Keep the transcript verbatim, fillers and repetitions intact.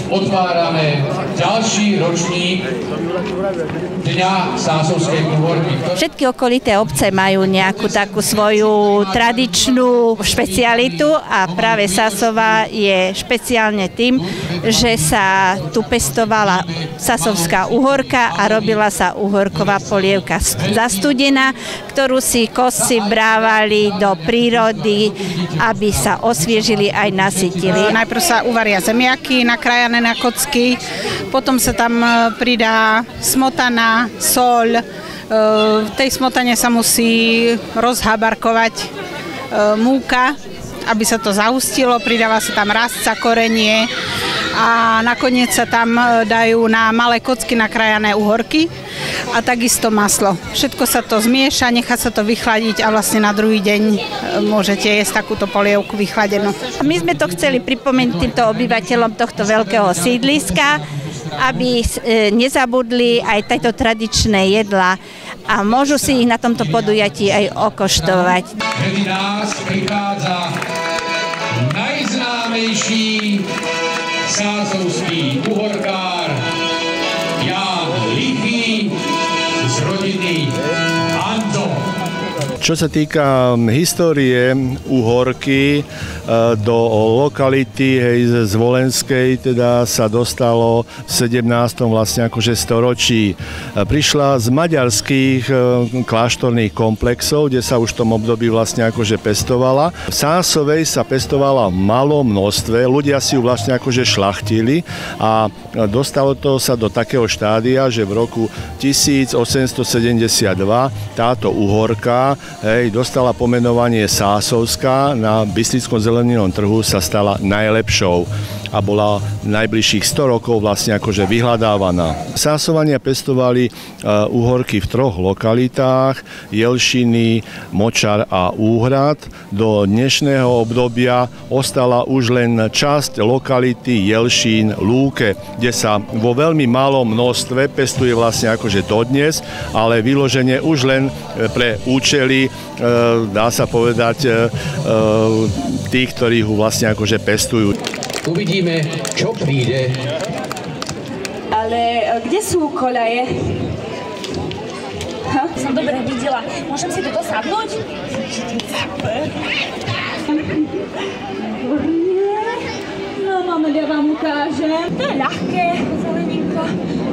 otvárame ďalší ročník Dňa sásovskej uhorky. Všetky okolité obce majú nejakú takú svoju tradičnú špecialitu a práve Sásova je špeciálne tým, že sa tu pestovala sásovská uhorka a robila sa uhorková polievka zastudená, ktorú si kosci brávali do prírody, aby sa osviežili aj nasytili. Najprv sa uvaria zemiaky nakrájané na kocky, potom sa tam pridá smotana, soľ. V tej smotane sa musí rozhabarkovať múka, aby sa to zahustilo, pridáva sa tam rastca, korenie a nakoniec sa tam dajú na malé kocky nakrájané uhorky a takisto maslo. Všetko sa to zmieša, nechá sa to vychladiť a vlastne na druhý deň môžete jesť takúto polievku vychladenú. My sme to chceli pripomenúť týmto obyvateľom tohto veľkého sídliska, aby nezabudli aj tieto tradičné jedlá a môžu si ich na tomto podujatí aj okoštovať. Medzi nás prichádza najznámejší sásovský uhorkár Ján Lichý z rodiny Anto. Čo sa týka histórie uhorky, do lokality hej, z Volenskej teda sa dostalo v sedemnástom vlastne akože storočí. Prišla z maďarských kláštorných komplexov, kde sa už v tom období vlastne akože pestovala. V Sásovej sa pestovala v malom množstve, ľudia si ju vlastne akože šlachtili a dostalo to sa do takého štádia, že v roku tisíc osemsto sedemdesiatdva táto uhorka hej, dostala pomenovanie Sásovská, na bystrickom zeleninovom trhu sa stala najlepšou a bola najbližších sto rokov vlastne akože vyhľadávaná. Sásovania pestovali uh, uhorky v troch lokalitách, Jelšiny, Močar a Úhrad. Do dnešného obdobia ostala už len časť lokality Jelšín Lúke, kde sa vo veľmi malom množstve pestuje vlastne akože dodnes, ale vyloženie už len pre účely, uh, dá sa povedať, uh, tých, ktorí ho vlastne akože pestujú. Uvidíme, čo príde. Ale kde sú koľaje? Ha? Som dobre videla. Môžem si toto sadnúť? Super. No, mama, ja vám ukážem. To je ľahké, zeleninko.